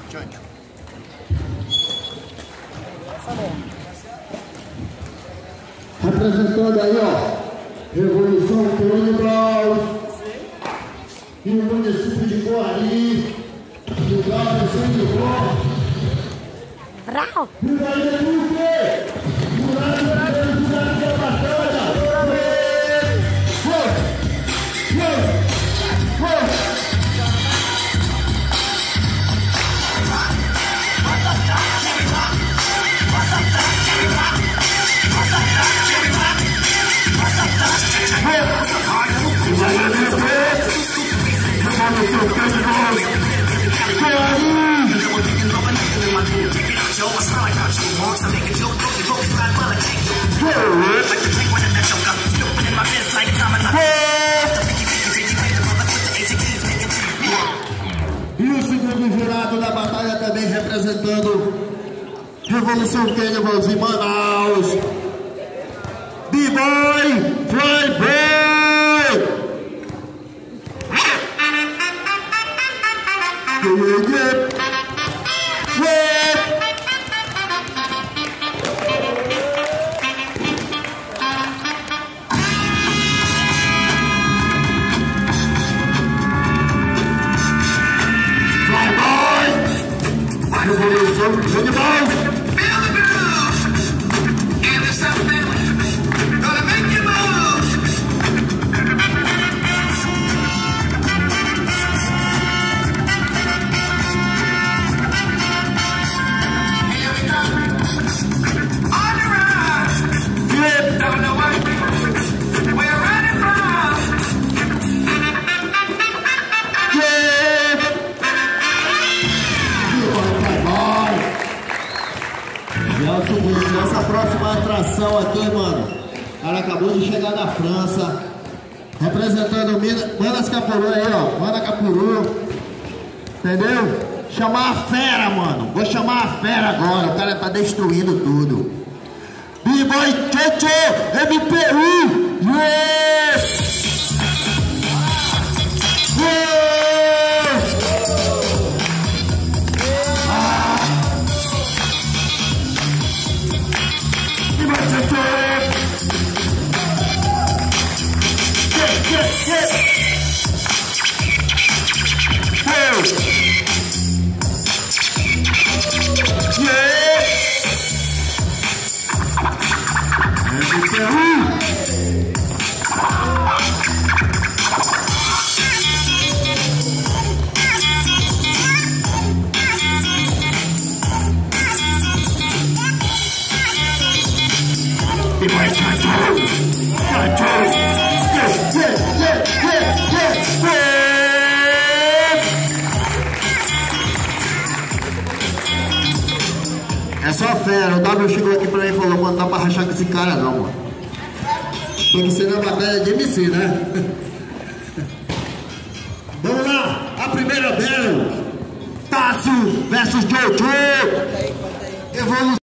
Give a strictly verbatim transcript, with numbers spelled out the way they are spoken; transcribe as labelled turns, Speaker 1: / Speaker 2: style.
Speaker 1: Representando aí, ó, Revolução Canibal e o município de Guari, o Grau do Centro Bom.
Speaker 2: Brau!
Speaker 1: E vai ter o quê? Jurado de Jurado da Batalha! E o segundo jurado da batalha também representando Revolução Canibal em Manaus, B-Boy Flyboy. Revolução Canibal. E é o seguinte, essa próxima atração aqui, mano, ela acabou de chegar da França, representando Manas Capuru aí, ó, Mana Capuru, entendeu? Chamar a fera, mano, vou chamar a fera agora, o cara tá destruindo tudo. B-Boy Tchê M P U, yeah! Yeah! É só fera, o W chegou aqui pra mim e falou, mano, não dá pra rachar com esse cara não, mano. Tem que ser na batalha de M C, né? Vamos lá, a primeira battle, Tássio versus Jojo. Evolução.